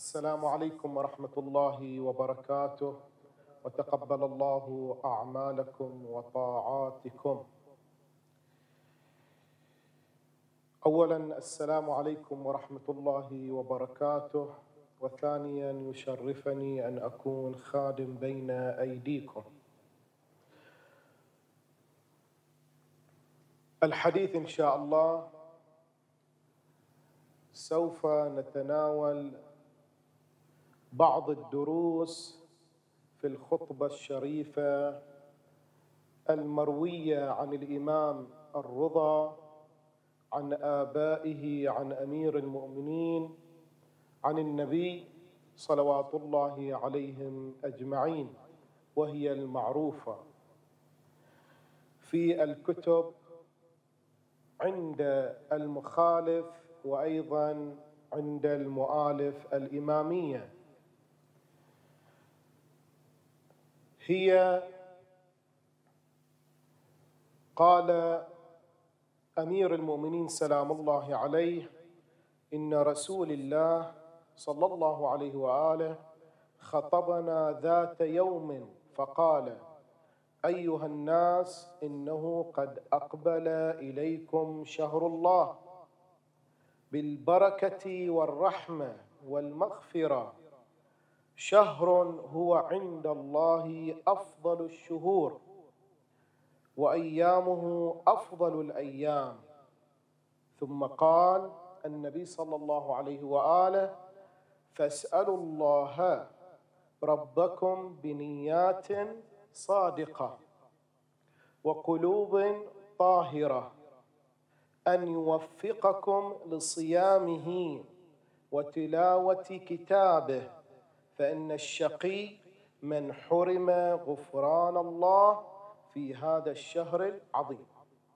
السلام عليكم ورحمة الله وبركاته، وتقبل الله أعمالكم وطاعاتكم. أولاً السلام عليكم ورحمة الله وبركاته، وثانياً يشرفني أن أكون خادم بين أيديكم. الحديث إن شاء الله سوف نتناول بعض الدروس في الخطبة الشريفة المروية عن الإمام الرضا عن آبائه عن أمير المؤمنين عن النبي صلوات الله عليهم أجمعين، وهي المعروفة في الكتب عند المخالف وأيضا عند المؤالف الإمامية. هي قال أمير المؤمنين سلام الله عليه: إن رسول الله صلى الله عليه وآله خطبنا ذات يوم فقال: أيها الناس، إنه قد أقبل إليكم شهر الله بالبركة والرحمة والمغفرة، شهر هو عند الله أفضل الشهور، وأيامه أفضل الأيام. ثم قال النبي صلى الله عليه وآله: فاسألوا الله ربكم بنيات صادقة وقلوب طاهرة أن يوفقكم لصيامه وتلاوة كتابه، فإن الشقي من حرم غفران الله في هذا الشهر العظيم.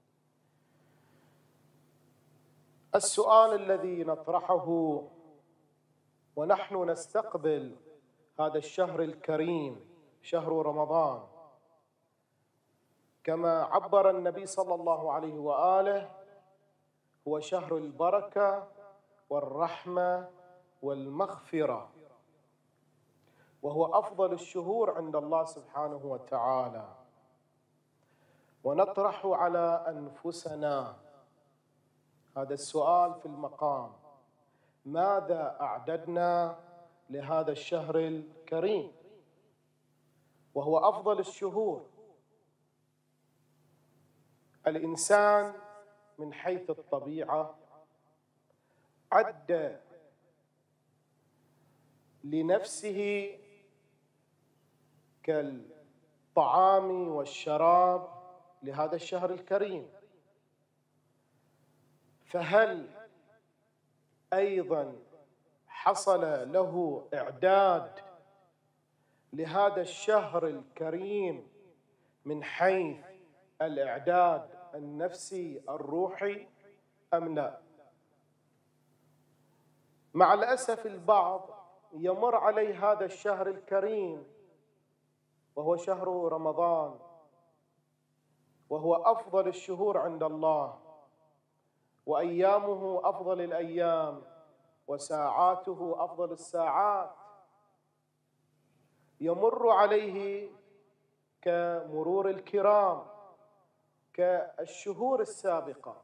السؤال الذي نطرحه ونحن نستقبل هذا الشهر الكريم، شهر رمضان، كما عبر النبي صلى الله عليه وآله، هو شهر البركة والرحمة والمغفرة، وهو أفضل الشهور عند الله سبحانه وتعالى. ونطرح على أنفسنا هذا السؤال في المقام: ماذا أعددنا لهذا الشهر الكريم وهو أفضل الشهور؟ الإنسان من حيث الطبيعة عد لنفسه كالطعام والشراب لهذا الشهر الكريم، فهل أيضا حصل له إعداد لهذا الشهر الكريم من حيث الإعداد النفسي الروحي أم لا؟ مع الأسف البعض يمر عليه هذا الشهر الكريم وهو شهر رمضان، وهو أفضل الشهور عند الله، وأيامه أفضل الأيام، وساعاته أفضل الساعات، يمر عليه كمرور الكرام كالشهور السابقة.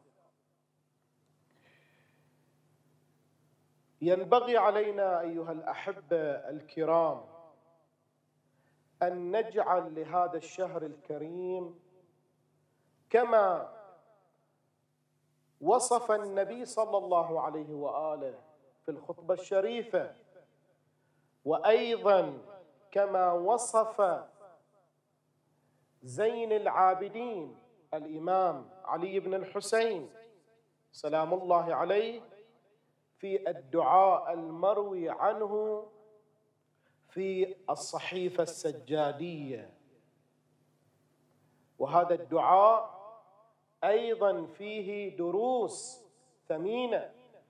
ينبغي علينا أيها الأحبة الكرام أن نجعل لهذا الشهر الكريم كما وصف النبي صلى الله عليه وآله في الخطبة الشريفة، وأيضا كما وصف زين العابدين الإمام علي بن الحسين سلام الله عليه في الدعاء المروي عنه في الصحيفة السجادية. وهذا الدعاء أيضا فيه دروس ثمينة،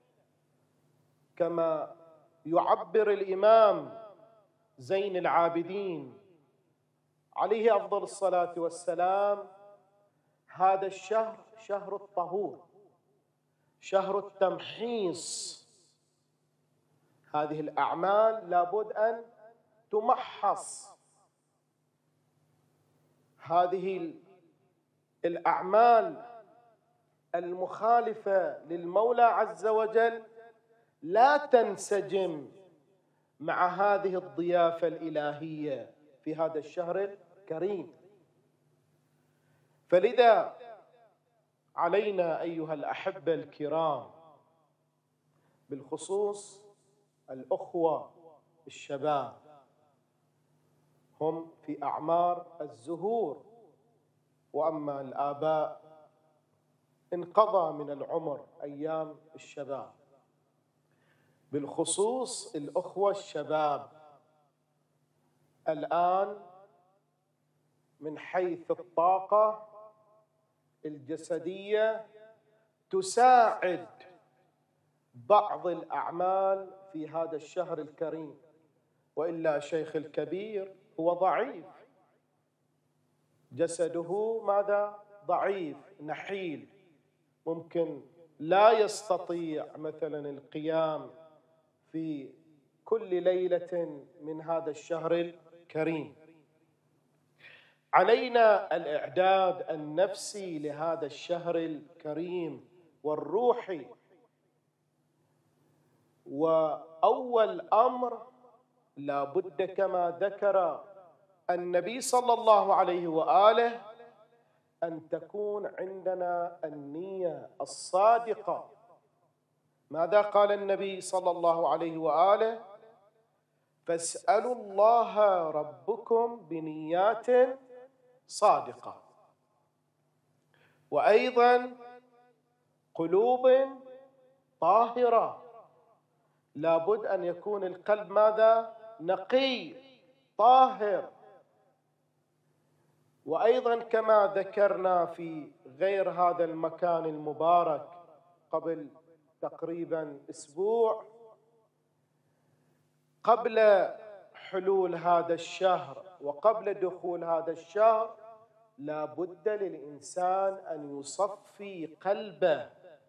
كما يعبر الإمام زين العابدين عليه أفضل الصلاة والسلام: هذا الشهر شهر الطهور، شهر التمحيص، هذه الأعمال لابد أن تمحص. هذه الأعمال المخالفة للمولى عز وجل لا تنسجم مع هذه الضيافة الإلهية في هذا الشهر الكريم. فلذا علينا أيها الأحبة الكرام، بالخصوص الأخوة الشباب، هم في أعمار الزهور، وأما الآباء انقضى من العمر أيام الشباب. بالخصوص الأخوة الشباب الآن، من حيث الطاقة الجسدية تساعد بعض الأعمال في هذا الشهر الكريم، وإلا شيخ الكبير هو ضعيف، جسده ماذا؟ ضعيف نحيل، ممكن لا يستطيع مثلا القيام في كل ليلة من هذا الشهر الكريم. علينا الإعداد النفسي لهذا الشهر الكريم والروحي. وأول أمر لابد كما ذكر النبي صلى الله عليه وآله أن تكون عندنا النية الصادقة. ماذا قال النبي صلى الله عليه وآله؟ فاسألوا الله ربكم بنيات صادقة. وأيضا قلوب طاهرة، لابد أن يكون القلب ماذا؟ نقي طاهر. وأيضا كما ذكرنا في غير هذا المكان المبارك قبل تقريبا أسبوع، قبل حلول هذا الشهر وقبل دخول هذا الشهر لا بد للإنسان أن يصفي قلبه،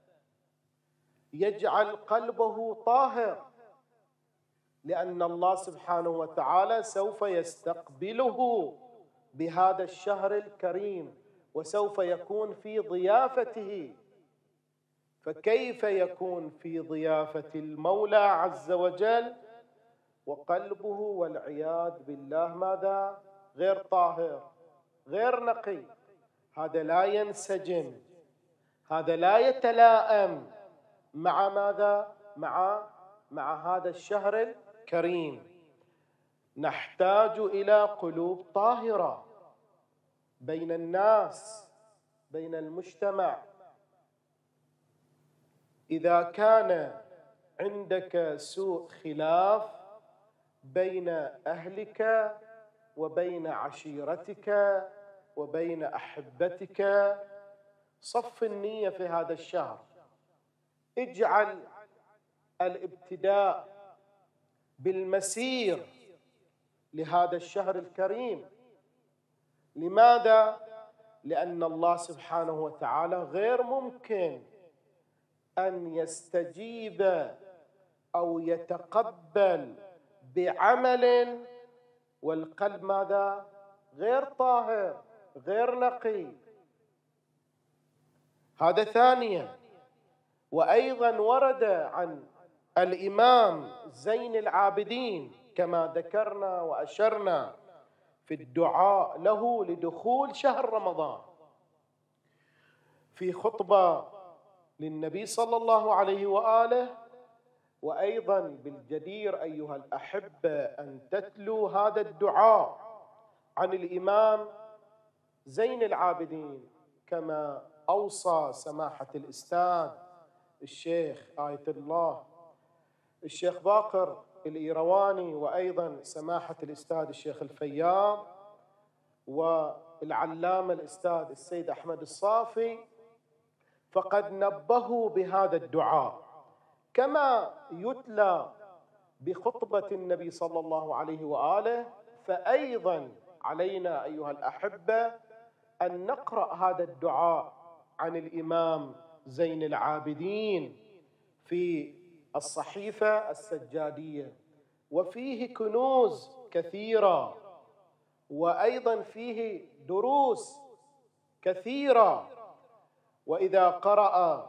يجعل قلبه طاهر، لأن الله سبحانه وتعالى سوف يستقبله بهذا الشهر الكريم وسوف يكون في ضيافته. فكيف يكون في ضيافة المولى عز وجل وقلبه والعياذ بالله ماذا؟ غير طاهر، غير نقي؟ هذا لا ينسجم، هذا لا يتلائم مع ماذا؟ مع هذا الشهر الكريم. نحتاج إلى قلوب طاهرة بين الناس، بين المجتمع. إذا كان عندك سوء خلاف بين أهلك وبين عشيرتك وبين أحبتك، صف النية في هذا الشهر، اجعل الابتداء بالمسير لهذا الشهر الكريم. لماذا؟ لأن الله سبحانه وتعالى غير ممكن أن يستجيب أو يتقبل بعمل والقلب ماذا؟ غير طاهر، غير نقي. هذا ثانيا. وأيضا ورد عن الإمام زين العابدين كما ذكرنا وأشرنا في الدعاء له لدخول شهر رمضان، في خطبة للنبي صلى الله عليه وآله. وأيضا بالجدير أيها الأحبة أن تتلوا هذا الدعاء عن الإمام زين العابدين كما أوصى سماحة الأستاذ الشيخ آية الله الشيخ باقر الإيرواني، وأيضا سماحة الأستاذ الشيخ الفياض، والعلامة الأستاذ السيد أحمد الصافي. فقد نبهوا بهذا الدعاء كما يتلى بخطبة النبي صلى الله عليه وآله. فأيضا علينا أيها الأحبة أن نقرأ هذا الدعاء عن الإمام زين العابدين في الصحيفة السجادية، وفيه كنوز كثيرة، وأيضا فيه دروس كثيرة. وإذا قرأ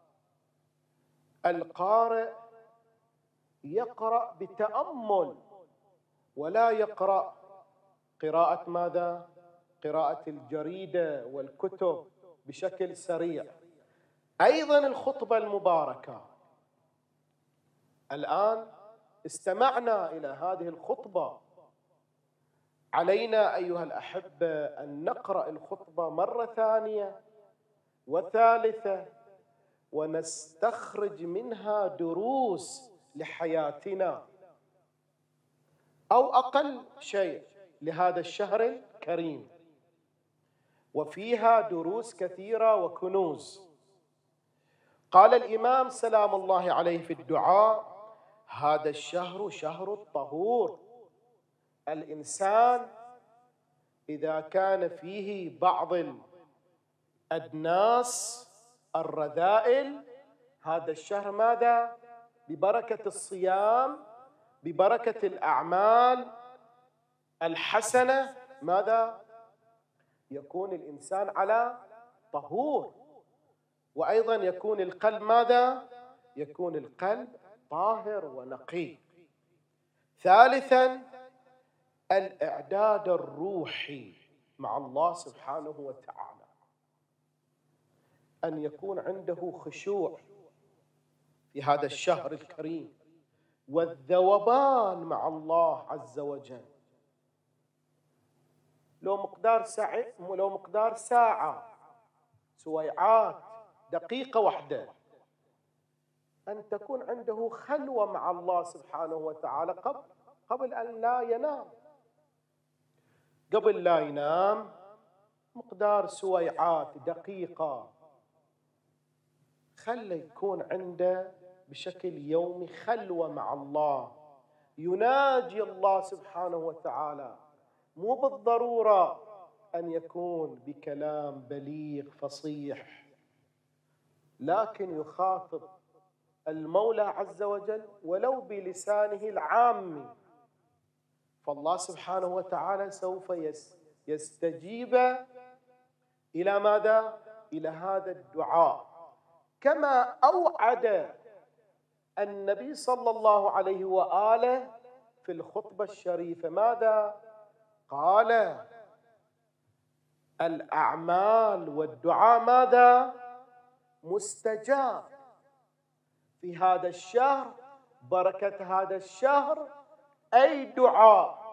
القارئ يقرأ بتأمل، ولا يقرأ قراءة ماذا؟ قراءة الجريدة والكتب بشكل سريع. أيضا الخطبة المباركة، الآن استمعنا إلى هذه الخطبة، علينا أيها الأحبة أن نقرأ الخطبة مرة ثانية وثالثة، ونستخرج منها دروس لحياتنا، أو أقل شيء لهذا الشهر الكريم، وفيها دروس كثيرة وكنوز. قال الإمام سلام الله عليه في الدعاء: هذا الشهر شهر الطهور. الإنسان إذا كان فيه بعض الأدناس الرذائل، هذا الشهر ماذا؟ ببركة الصيام، ببركة الأعمال الحسنة، ماذا؟ يكون الإنسان على طهور، وأيضا يكون القلب ماذا؟ يكون القلب طاهر ونقي. ثالثا الإعداد الروحي مع الله سبحانه وتعالى، أن يكون عنده خشوع في هذا الشهر الكريم، والذوبان مع الله عز وجل. لو مقدار ساعة، سويعات، دقيقة واحدة، أن تكون عنده خلوة مع الله سبحانه وتعالى قبل أن لا ينام. قبل لا ينام مقدار سويعات، دقيقة، خلي يكون عنده بشكل يومي خلوة مع الله، يناجي الله سبحانه وتعالى. مو بالضرورة أن يكون بكلام بليغ فصيح، لكن يخاطب المولى عز وجل ولو بلسانه العامي، فالله سبحانه وتعالى سوف يستجيب إلى ماذا؟ إلى هذا الدعاء، كما أوعد النبي صلى الله عليه وآله في الخطبة الشريفة. ماذا قال؟ الأعمال والدعاء ماذا؟ مستجاب في هذا الشهر، بركة هذا الشهر. أي دعاء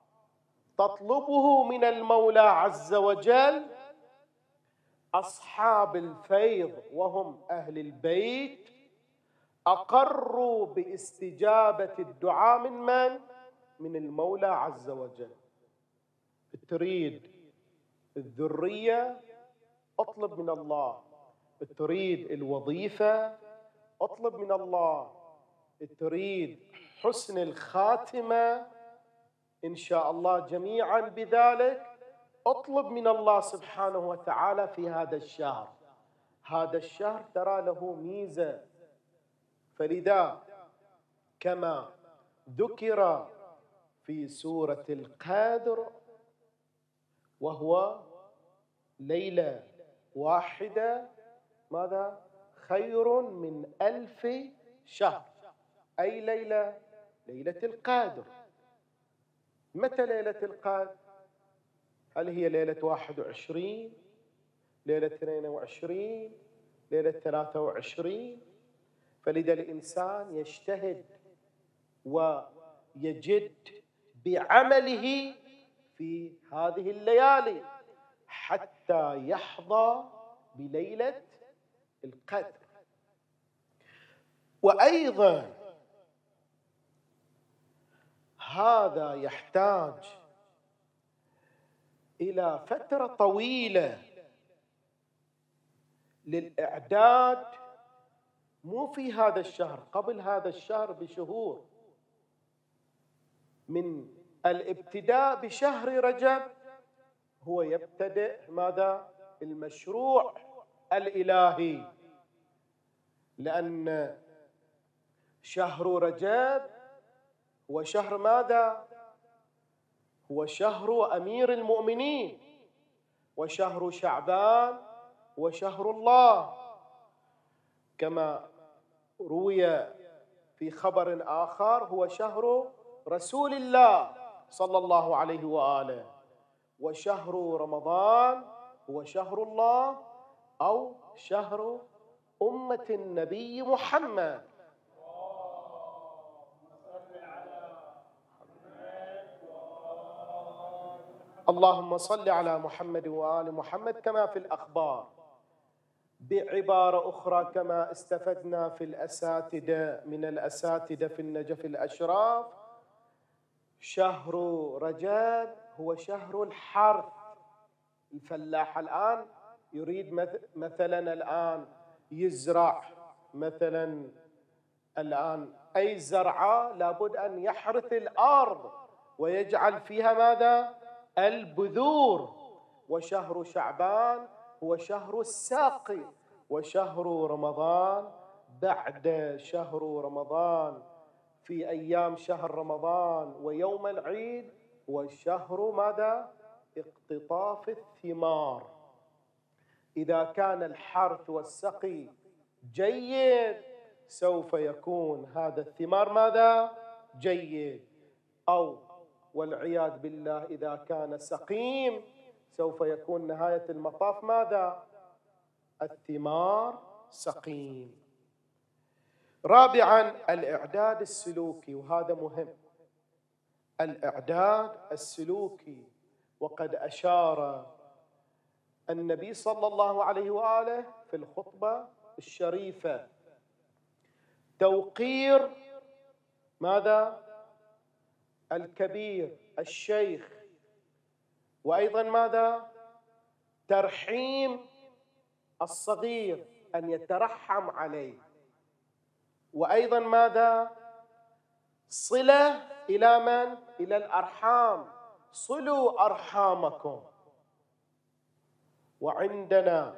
تطلبه من المولى عز وجل، أصحاب الفيض وهم أهل البيت أقروا باستجابة الدعاء من؟ من المولى عز وجل. تريد الذرية، اطلب من الله. تريد الوظيفة، اطلب من الله. تريد حسن الخاتمة إن شاء الله جميعا بذلك، اطلب من الله سبحانه وتعالى في هذا الشهر. هذا الشهر ترى له ميزة، فلذا كما ذكر في سورة القدر، وهو ليلة واحدة ماذا؟ خير من 1000 شهر. أي ليلة؟ ليلة القدر. متى ليلة القدر؟ هل هي ليلة 21، ليلة 22، ليلة 23؟ فلذا الإنسان يجتهد ويجد بعمله في هذه الليالي حتى يحظى بليلة القدر. وأيضا هذا يحتاج إلى فترة طويلة للإعداد، مو في هذا الشهر، قبل هذا الشهر بشهور، من الابتداء بشهر رجب هو يبتدئ ماذا؟ المشروع الإلهي، لأن شهر رجب هو شهر ماذا؟ هو شهر أمير المؤمنين، وشهر شعبان هو شهر الله، كما روي في خبر آخر هو شهر رسول الله صلى الله عليه وآله. وشهر رمضان هو شهر الله أو شهر أمة النبي محمد. اللهم صل على محمد وآل محمد كما في الأخبار. بعبارة أخرى، كما استفدنا في الأساتذة من الأساتذة في النجف الأشراف، شهر رجب هو شهر الحرث. الفلاح الآن يريد مثلا الآن يزرع مثلا الآن أي زرعة، لابد أن يحرث الأرض ويجعل فيها ماذا؟ البذور. وشهر شعبان هو شهر الساقي. وشهر رمضان بعد شهر رمضان في أيام شهر رمضان ويوم العيد هو شهر ماذا؟ اقتطاف الثمار. إذا كان الحرث والسقي جيد سوف يكون هذا الثمار ماذا؟ جيد. أو والعياذ بالله إذا كان سقيم سوف يكون نهاية المطاف ماذا؟ الثمار سقيم. رابعا الإعداد السلوكي، وهذا مهم، الإعداد السلوكي. وقد أشار النبي صلى الله عليه وآله في الخطبة الشريفة توقير ماذا؟ الكبير الشيخ، وأيضا ماذا؟ ترحيم الصغير، أن يترحم عليه، وأيضا ماذا؟ صلة إلى من؟ إلى الأرحام، صلوا أرحامكم. وعندنا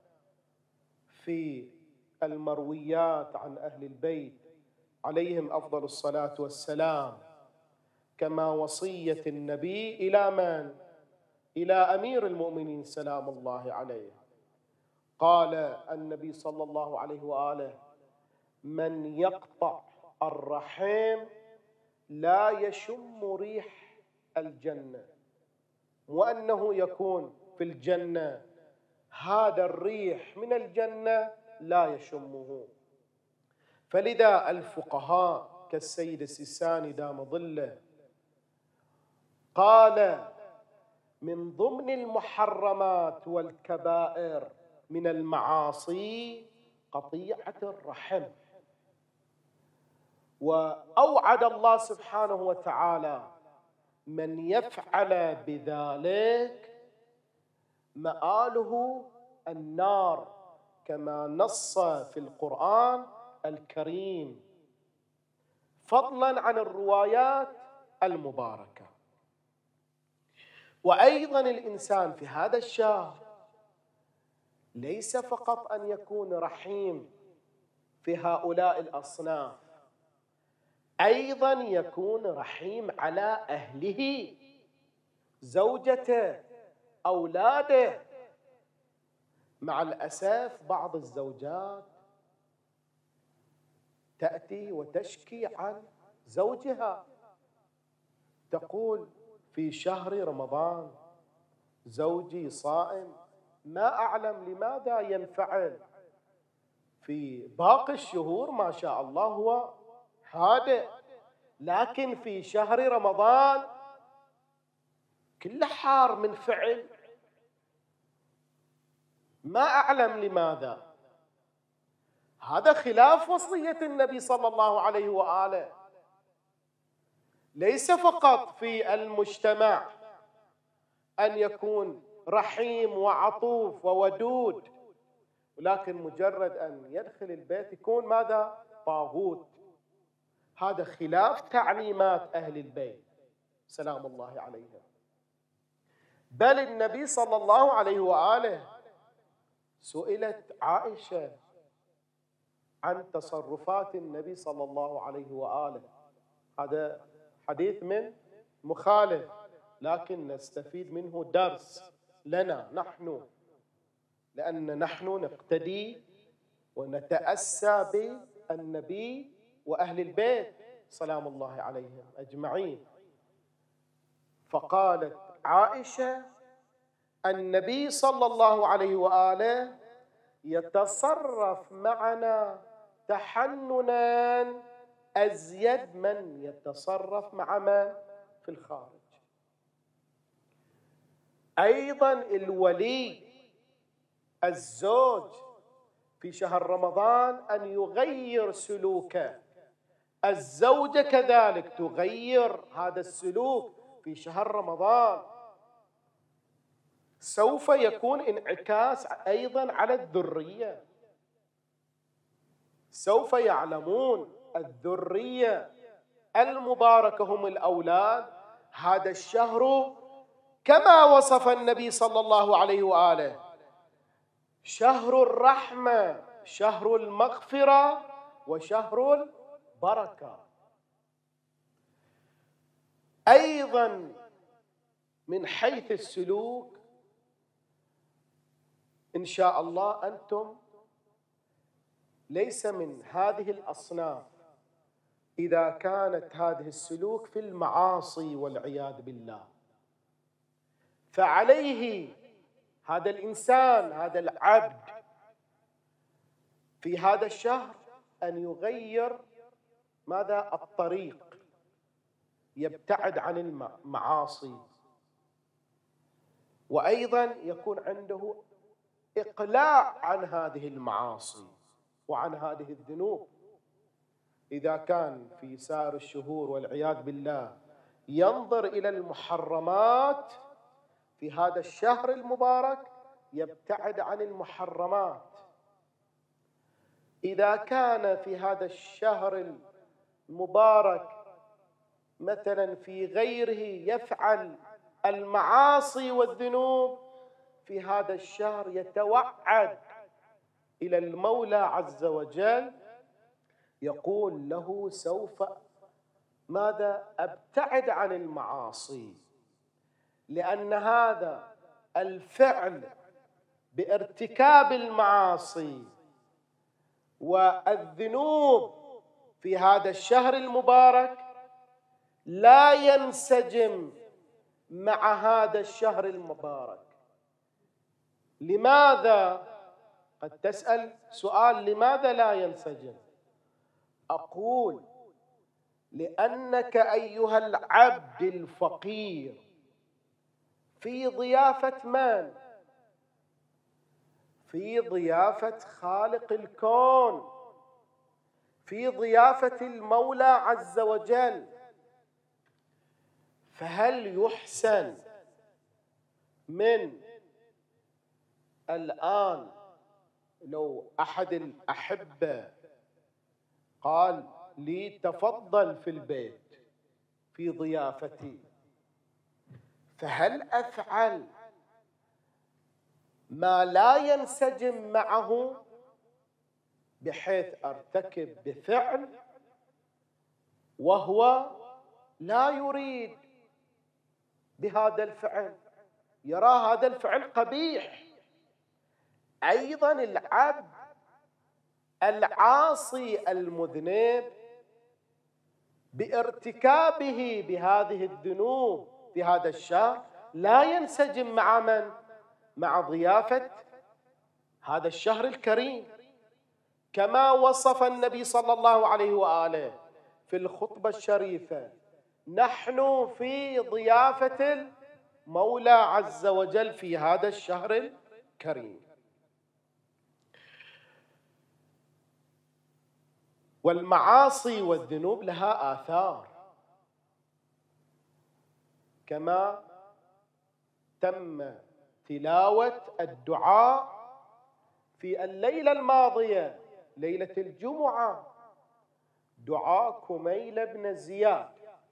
في المرويات عن أهل البيت عليهم أفضل الصلاة والسلام كما وصية النبي إلى من؟ إلى أمير المؤمنين سلام الله عليه. قال النبي صلى الله عليه وآله: من يقطع الرحم لا يشم ريح الجنة، وأنه يكون في الجنة هذا الريح من الجنة لا يشمه. فلذا الفقهاء كالسيد السيستاني دام ظله قال: من ضمن المحرمات والكبائر من المعاصي قطيعة الرحم. وأوعد الله سبحانه وتعالى من يفعل بذلك مآله النار، كما نص في القرآن الكريم، فضلا عن الروايات المباركة. وأيضا الإنسان في هذا الشهر ليس فقط أن يكون رحيم في هؤلاء الأصناف، أيضا يكون رحيم على أهله، زوجته، أولاده. مع الأسف بعض الزوجات تأتي وتشكي عن زوجها، تقول: في شهر رمضان زوجي صائم، ما أعلم لماذا ينفعل، في باقي الشهور ما شاء الله هو هادئ، لكن في شهر رمضان كله حار من فعل، ما أعلم لماذا. هذا خلاف وصية النبي صلى الله عليه وآله. ليس فقط في المجتمع أن يكون رحيم وعطوف وودود، ولكن مجرد أن يدخل البيت يكون ماذا؟ طاغوت. هذا خلاف تعليمات أهل البيت سلام الله عليهم. بل النبي صلى الله عليه وآله سئلت عائشة عن تصرفات النبي صلى الله عليه وآله. هذا حديث من مخالف، لكن نستفيد منه درس لنا نحن، لأن نحن نقتدي ونتأسى بالنبي وأهل البيت سلام الله عليهم أجمعين. فقالت عائشة: النبي صلى الله عليه وآله يتصرف معنا تحننا أزيد من يتصرف مع من في الخارج. أيضا الولي الزوج في شهر رمضان أن يغير سلوكه، الزوجة كذلك تغير هذا السلوك في شهر رمضان. سوف يكون انعكاس أيضا على الذرية، سوف يعلمون الذرية المباركة هم الأولاد. هذا الشهر كما وصف النبي صلى الله عليه وآله شهر الرحمة، شهر المغفرة، وشهر البركة. أيضا من حيث السلوك إن شاء الله أنتم ليس من هذه الأصناف إذا كانت هذه السلوك في المعاصي والعياذ بالله، فعليه هذا الإنسان هذا العبد في هذا الشهر أن يغير ماذا؟ الطريق، يبتعد عن المعاصي، وأيضا يكون عنده إقلاع عن هذه المعاصي وعن هذه الذنوب. إذا كان في سائر الشهور والعياذ بالله ينظر إلى المحرمات، في هذا الشهر المبارك يبتعد عن المحرمات. إذا كان في هذا الشهر المبارك مثلا في غيره يفعل المعاصي والذنوب، في هذا الشهر يتوعد إلى المولى عز وجل، يقول له سوف ماذا؟ أبتعد عن المعاصي، لأن هذا الفعل بارتكاب المعاصي والذنوب في هذا الشهر المبارك لا ينسجم مع هذا الشهر المبارك. لماذا؟ قد تسأل سؤال: لماذا لا ينسجم؟ أقول: لأنك أيها العبد الفقير في ضيافة من؟ في ضيافة خالق الكون، في ضيافة المولى عز وجل. فهل يحسن من الآن لو أحد الأحبة قال لي تفضل في البيت في ضيافتي، فهل أفعل ما لا ينسجم معه بحيث أرتكب بفعل وهو لا يريد بهذا الفعل، يرى هذا الفعل قبيح؟ أيضا العبد العاصي المذنب بارتكابه بهذه الذنوب في هذا الشهر لا ينسجم مع من؟ مع ضيافة هذا الشهر الكريم، كما وصف النبي صلى الله عليه وآله في الخطبة الشريفة: نحن في ضيافة المولى عز وجل في هذا الشهر الكريم. والمعاصي والذنوب لها آثار، كما تم تلاوة الدعاء في الليلة الماضية ليلة الجمعة، دعاء كميل بن زياد،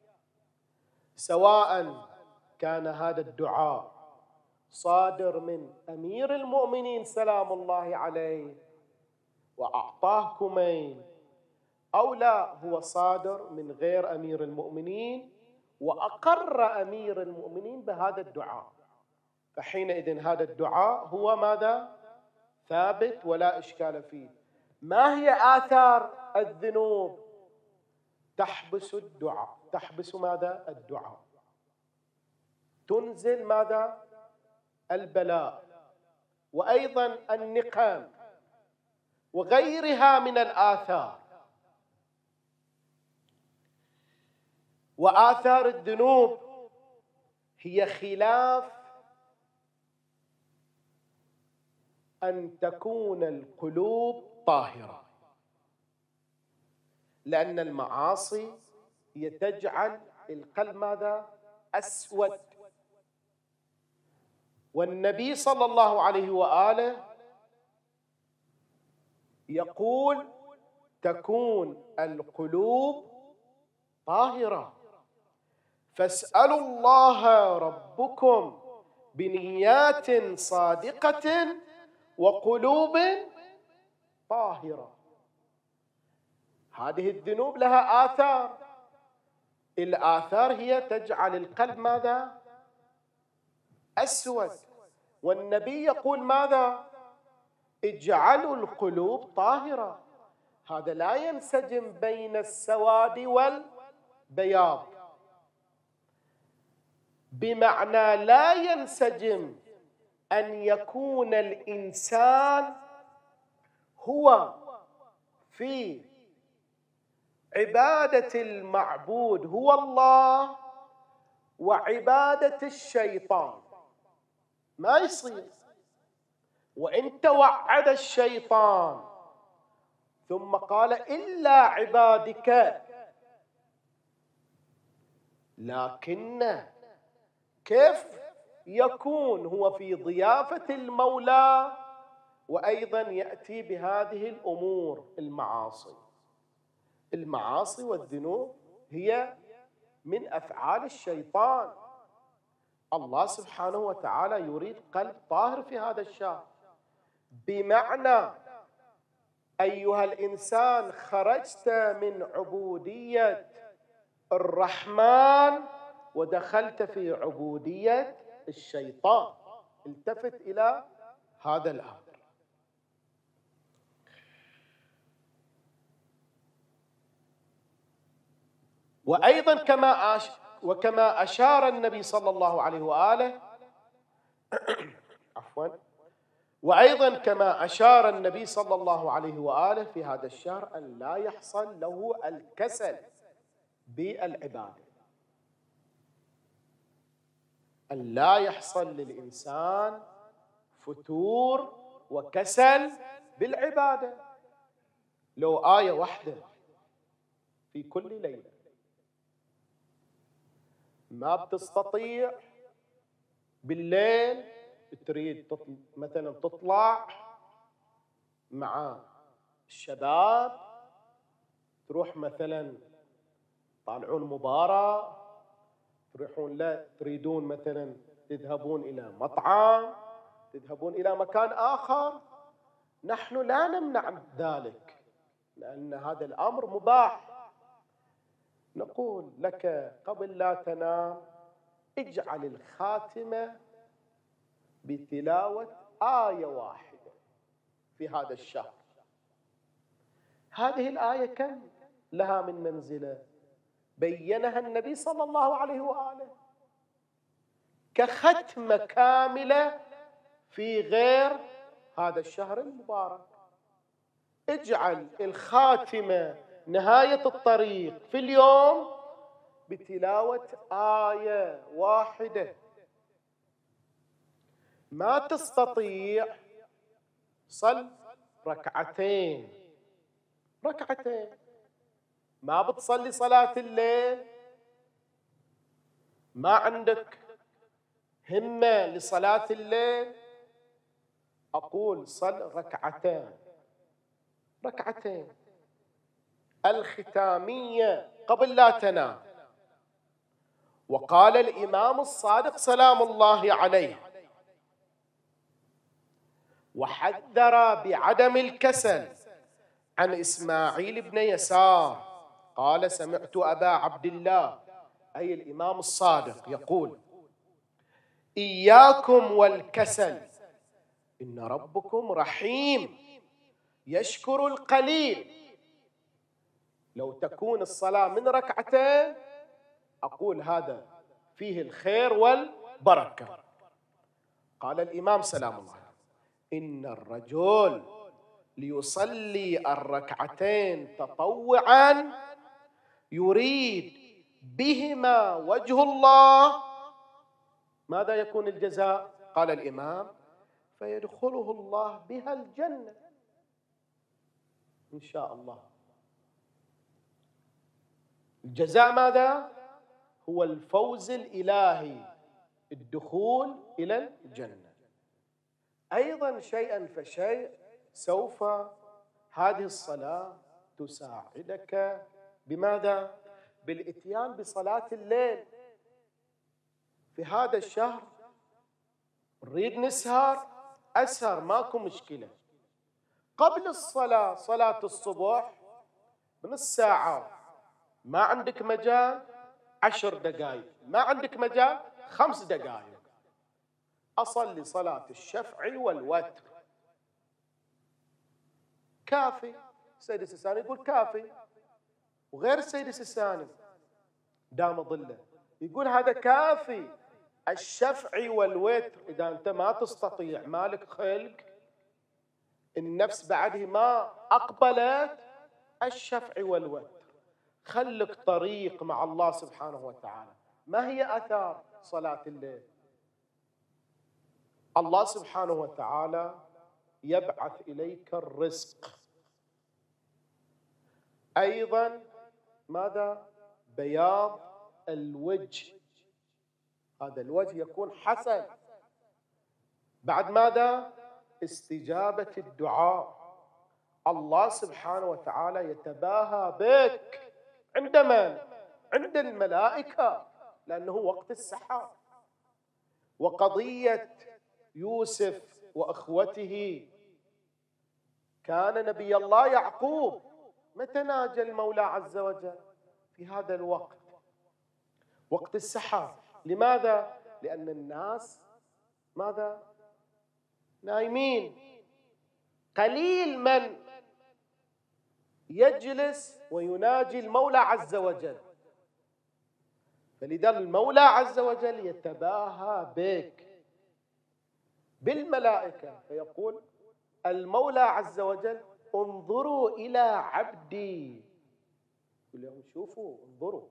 سواء كان هذا الدعاء صادر من أمير المؤمنين سلام الله عليه وأعطاه كمين، أو لا هو صادر من غير أمير المؤمنين وأقر أمير المؤمنين بهذا الدعاء، فحينئذ هذا الدعاء هو ماذا؟ ثابت ولا إشكال فيه. ما هي آثار الذنوب؟ تحبس الدعاء. تحبس ماذا؟ الدعاء. تنزل ماذا؟ البلاء، وأيضا النقم وغيرها من الآثار. وآثار الذنوب هي خلاف أن تكون القلوب طاهرة، لأن المعاصي هي تجعل القلب ماذا؟ أسود. والنبي صلى الله عليه وآله يقول تكون القلوب طاهرة، فاسألوا الله ربكم بنيات صادقة وقلوب طاهرة. هذه الذنوب لها آثار. الآثار هي تجعل القلب ماذا؟ أسود. والنبي يقول ماذا؟ اجعلوا القلوب طاهرة. هذا لا ينسجم بين السواد والبياض، بمعنى لا ينسجم أن يكون الإنسان هو في عبادة المعبود هو الله وعبادة الشيطان، ما يصير. وإن توعد الشيطان ثم قال إلا عبادك، لكن كيف يكون هو في ضيافة المولى وأيضا يأتي بهذه الأمور؟ المعاصي والذنوب هي من أفعال الشيطان. الله سبحانه وتعالى يريد قلب طاهر في هذا الشهر، بمعنى أيها الإنسان خرجت من عبودية الرحمن ودخلت في عبودية الشيطان. التفت إلى هذا الأمر. وأيضا كما أشار النبي صلى الله عليه وآله وأيضا كما أشار النبي صلى الله عليه وآله في هذا الشهر أن لا يحصل له الكسل بالعبادة، أن لا يحصل للإنسان فتور وكسل بالعبادة. لو آية واحدة في كل ليلة ما بتستطيع بالليل تريد مثلا تطلع مع الشباب، تروح مثلا طالعون مباراة، تروحون لا تريدون مثلا تذهبون إلى مطعم، تذهبون إلى مكان آخر، نحن لا نمنع ذلك لأن هذا الأمر مباح. نقول لك قبل لا تنام اجعل الخاتمة بتلاوة آية واحدة في هذا الشهر. هذه الآية كم لها من منزلة؟ بينها النبي صلى الله عليه وآله كختمة كاملة في غير هذا الشهر المبارك. اجعل الخاتمة نهاية الطريق في اليوم بتلاوة آية واحدة. ما تستطيع صل ركعتين، ما بتصلي صلاة الليل، ما عندك همة لصلاة الليل، أقول صل ركعتين الختامية قبل لا تنام. وقال الإمام الصادق سلام الله عليه وحذر بعدم الكسل عن إسماعيل بن يسار قال سمعت أبا عبد الله أي الإمام الصادق يقول إياكم والكسل إن ربكم رحيم يشكر القليل. لو تكون الصلاة من ركعتين أقول هذا فيه الخير والبركة. قال الإمام سلام الله إن الرجل ليصلي الركعتين تطوعا يريد بهما وجه الله ماذا يكون الجزاء؟ قال الإمام فيدخله الله بها الجنة إن شاء الله. الجزاء ماذا؟ هو الفوز الإلهي، الدخول إلى الجنة. أيضا شيئا فشيء سوف هذه الصلاة تساعدك بماذا؟ بالإتيان بصلاة الليل. في هذا الشهر نريد نسهر، أسهر ماكو مشكلة. قبل الصلاة صلاة الصبح من الساعة ما عندك مجال 10 دقائق، ما عندك مجال 5 دقائق، أصلي صلاة الشفع والوتر كافي. السيد السيستاني يقول كافي، وغير السيد السيستاني دام ظله يقول هذا كافي. الشفع والوتر إذا أنت ما تستطيع، مالك خلق، النفس بعده ما أقبلت، الشفع والوتر خلق طريق مع الله سبحانه وتعالى. ما هي آثار صلاة الليل؟ الله سبحانه وتعالى يبعث إليك الرزق. أيضا ماذا؟ بياض الوجه، هذا الوجه يكون حسن. بعد ماذا؟ استجابة الدعاء. الله سبحانه وتعالى يتباهى بك عند من؟ عند الملائكة، لأنه وقت السحر. وقضية يوسف وأخوته، كان نبي الله يعقوب متى ناجى المولى عز وجل؟ في هذا الوقت، وقت السحر. لماذا؟ لأن الناس ماذا؟ نايمين، قليل من يجلس ويناجي المولى عز وجل. فلذا المولى عز وجل يتباهى بك بالملائكة، فيقول المولى عز وجل انظروا إلى عبدي، يقول لهم شوفوا انظروا.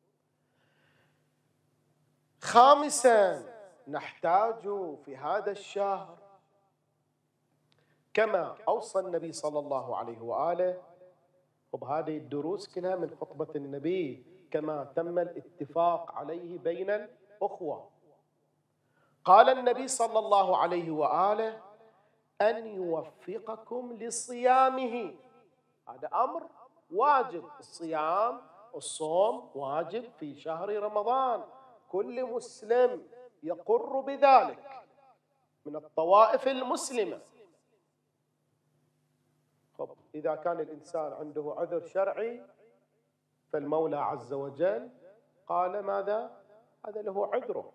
خامسا نحتاج في هذا الشهر كما أوصى النبي صلى الله عليه وآله، وبهذه الدروس كلها من خطبة النبي كما تم الاتفاق عليه بين الأخوة. قال النبي صلى الله عليه وآله أن يوفقكم لصيامه، هذا أمر واجب. الصيام الصوم واجب في شهر رمضان، كل مسلم يقر بذلك من الطوائف المسلمة. إذا كان الإنسان عنده عذر شرعي فالمولى عز وجل قال ماذا؟ هذا له عذره.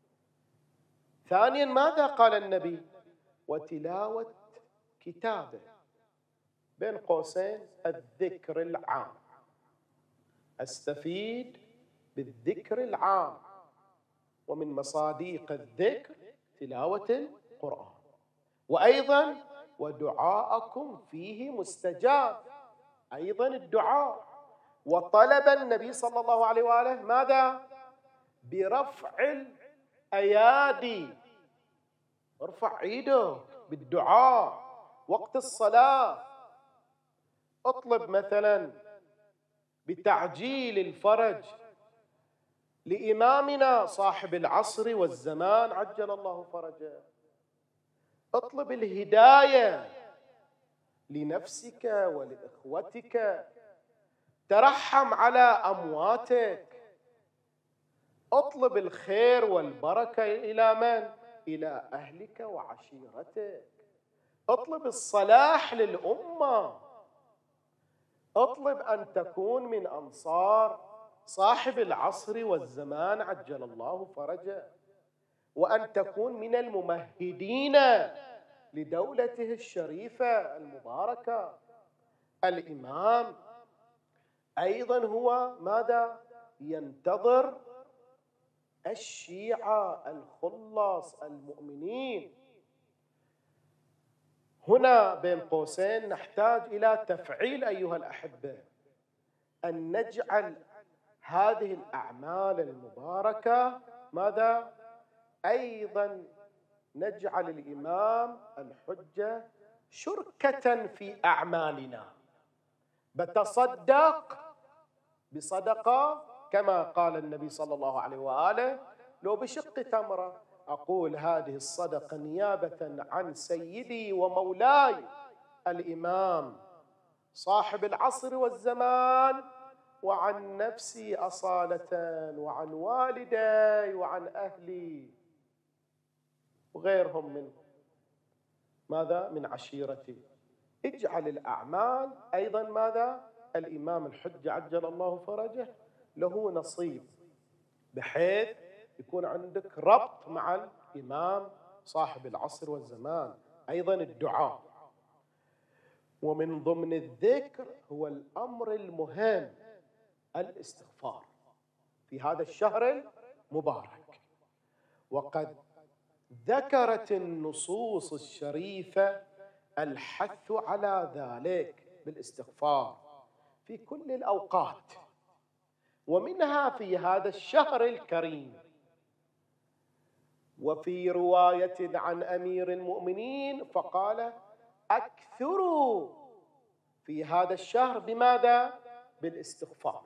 ثانيا ماذا قال النبي؟ وتلاوة كتابه، بين قوسين الذكر العام، أستفيد بالذكر العام، ومن مصاديق الذكر تلاوة القرآن. وأيضا ودعاءكم فيه مستجاب، أيضا الدعاء. وطلب النبي صلى الله عليه وآله ماذا؟ برفع الأيادي، ارفع ايده بالدعاء وقت الصلاة. اطلب مثلا بتعجيل الفرج لإمامنا صاحب العصر والزمان عجل الله فرجه. اطلب الهداية لنفسك ولإخوتك، ترحم على أمواتك. اطلب الخير والبركة إلى من؟ إلى أهلك وعشيرتك. اطلب الصلاح للأمة. اطلب أن تكون من أنصار صاحب العصر والزمان عجل الله فرجه، وأن تكون من الممهدين لدولته الشريفة المباركة. الإمام أيضا هو ماذا؟ ينتظر الشيعة الخلص المؤمنين. هنا بين قوسين نحتاج إلى تفعيل أيها الأحبة، أن نجعل هذه الأعمال المباركة ماذا؟ أيضا نجعل الإمام الحجة شركة في أعمالنا. بتصدق بصدقة كما قال النبي صلى الله عليه وآله: لو بشق تمرة. أقول هذه الصدقة نيابة عن سيدي ومولاي الإمام صاحب العصر والزمان، وعن نفسي أصالة، وعن والدي، وعن أهلي وغيرهم من ماذا؟ من عشيرتي. اجعل الأعمال أيضا ماذا؟ الإمام الحجة عجل الله فرجه له نصيب، بحيث يكون عندك ربط مع الإمام صاحب العصر والزمان. أيضا الدعاء، ومن ضمن الذكر هو الأمر المهم الاستغفار في هذا الشهر المبارك. وقد ذكرت النصوص الشريفة الحث على ذلك بالاستغفار في كل الأوقات، ومنها في هذا الشهر الكريم. وفي رواية عن أمير المؤمنين فقال: أكثروا في هذا الشهر بماذا؟ بالاستغفار.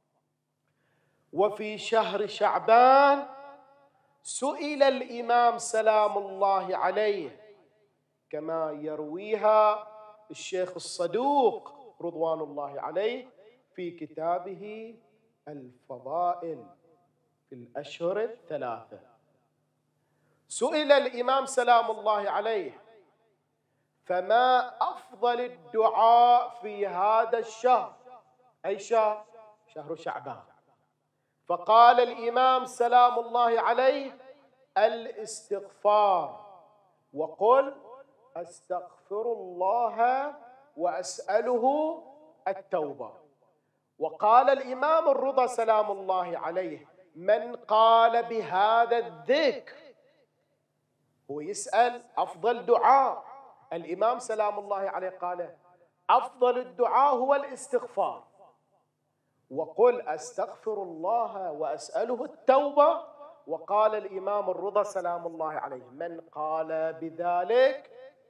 وفي شهر شعبان سئل الإمام سلام الله عليه، كما يرويها الشيخ الصدوق رضوان الله عليه في كتابه الفضائل في الأشهر الثلاثة، سئل الإمام سلام الله عليه: فما أفضل الدعاء في هذا الشهر؟ أي شهر؟ شهر شعبان. فقال الإمام سلام الله عليه: الاستغفار، وقل أستغفر الله وأسأله التوبة. وقال الإمام الرضا سلام الله عليه: من قال بهذا الذكر، هو يسأل أفضل دعاء، الإمام سلام الله عليه قال أفضل الدعاء هو الاستغفار، وقل أستغفر الله وأسأله التوبة. وقال الإمام الرضا سلام الله عليه: من قال بذلك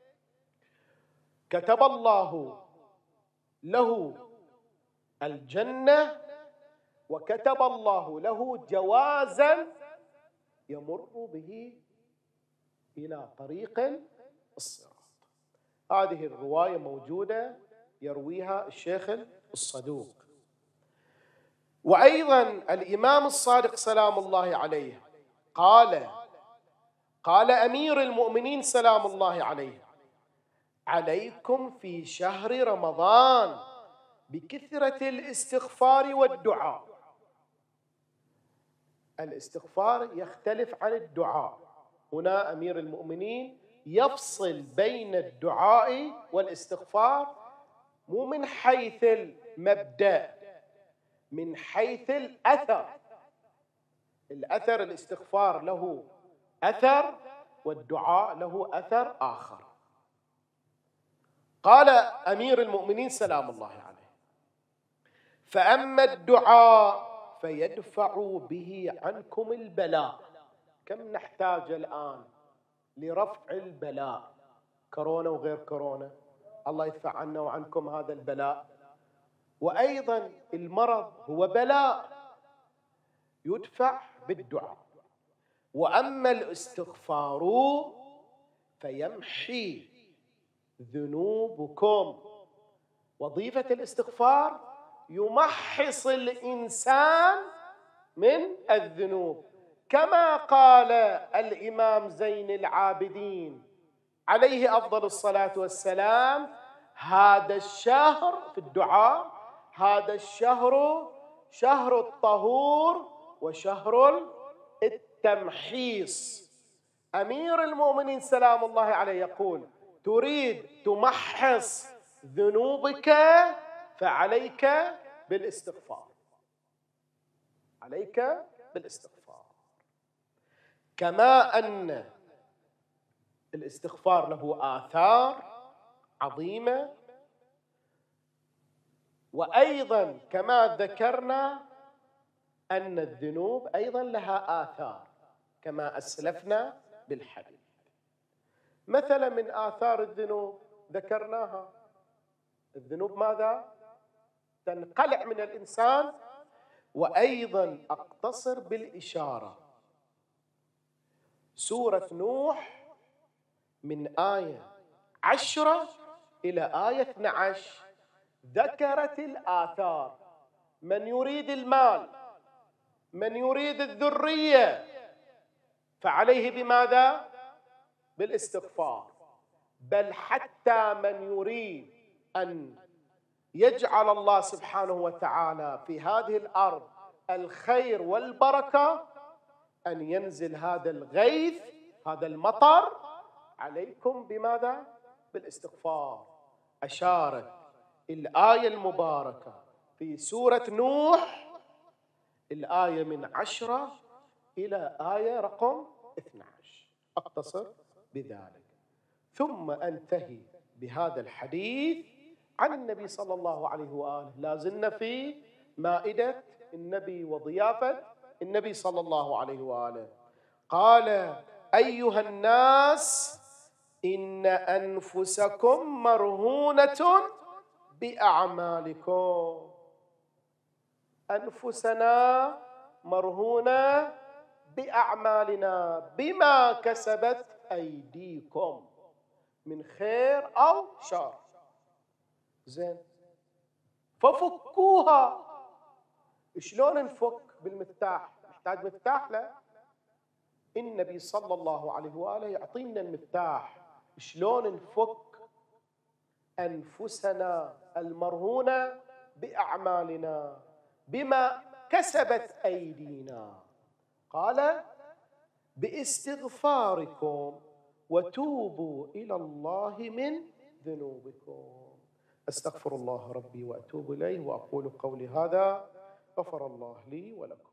كتب الله له الجنة، وكتب الله له جوازا يمر به إلى طريق الصراط. هذه الرواية موجودة يرويها الشيخ الصدوق. وأيضا الإمام الصادق سلام الله عليه قال أمير المؤمنين سلام الله عليه: عليكم في شهر رمضان بكثرة الاستغفار والدعاء. الاستغفار يختلف عن الدعاء. هنا أمير المؤمنين يفصل بين الدعاء والاستغفار، مو من حيث المبدأ، من حيث الأثر. الأثر الاستغفار له أثر، والدعاء له أثر آخر. قال أمير المؤمنين سلام الله عليه: فأما الدعاء فيدفع به عنكم البلاء. كم نحتاج الآن لرفع البلاء، كورونا وغير كورونا، الله يدفع عنا وعنكم هذا البلاء. وأيضا المرض هو بلاء يدفع بالدعاء. وأما الاستغفار فيمحي ذنوبكم. وظيفة الاستغفار يمحص الإنسان من الذنوب، كما قال الإمام زين العابدين عليه أفضل الصلاة والسلام: هذا الشهر في الدعاء هذا الشهر شهر الطهور وشهر التمحيص. أمير المؤمنين سلام الله عليه يقول: تريد تمحص ذنوبك فعليك بالاستغفار، عليك بالاستغفار. كما أن الاستغفار له آثار عظيمة، وأيضا كما ذكرنا أن الذنوب أيضا لها آثار كما أسلفنا بالحديث. مثلا من آثار الذنوب ذكرناها، الذنوب ماذا؟ تنقلع من الإنسان. وأيضا أقتصر بالإشارة، سورة نوح من آية 10 إلى آية 12 ذكرت الآثار. من يريد المال، من يريد الذرية، فعليه بماذا؟ بالاستغفار. بل حتى من يريد أن يجعل الله سبحانه وتعالى في هذه الأرض الخير والبركة، أن ينزل هذا الغيث، هذا المطر، عليكم بماذا؟ بالاستغفار. أشارت الآية المباركة في سورة نوح، الآية من 10 إلى آية رقم 12. أقتصر بذلك ثم أنتهي بهذا الحديث عن النبي صلى الله عليه وآله. لازلنا في مائدة النبي وضيافة النبي صلى الله عليه وآله. قال: أيها الناس إن أنفسكم مرهونة بأعمالكم. أنفسنا مرهونة بأعمالنا بما كسبت أيديكم من خير أو شر. زين، ففكوها. شلون نفك؟ بالمفتاح. نحتاج مفتاح؟ لا، النبي صلى الله عليه وآله يعطينا المفتاح. شلون نفك أنفسنا المرهونة بأعمالنا بما كسبت أيدينا؟ قال: باستغفاركم وتوبوا إلى الله من ذنوبكم. أستغفر الله ربي وأتوب إليه، وأقول قولي هذا، غفر الله لي ولكم.